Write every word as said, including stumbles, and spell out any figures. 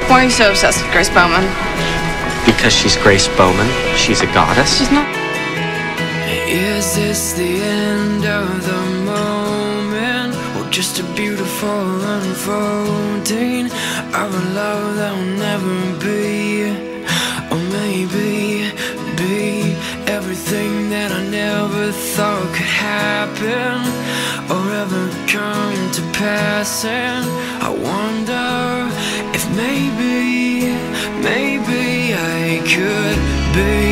Why are you so obsessed with Grace Bowman? Because she's Grace Bowman. She's a goddess. She's not. Is this the end of the moment, or just a beautiful unfolding of a love that will never be? Or maybe be everything that I never thought could happen or ever come to pass. And I wonder if maybe, maybe I could be